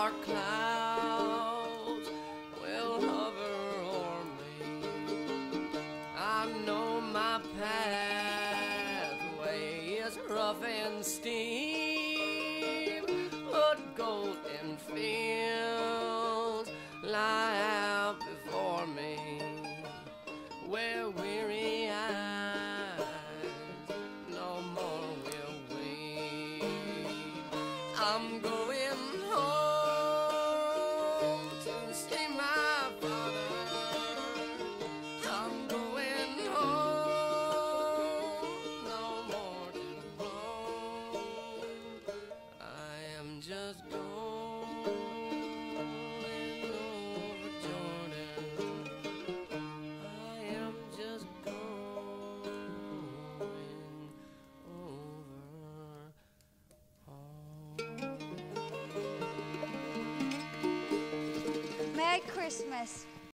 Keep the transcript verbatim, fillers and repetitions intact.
dark clouds will hover o'er me. I know my pathway is rough and steep, but golden fields lie out before me, where weary eyes no more will weep. I'm going home to see my father. I'm going home, no more to roam. I am just going over Jordan. I am just going over home. Merry Christmas.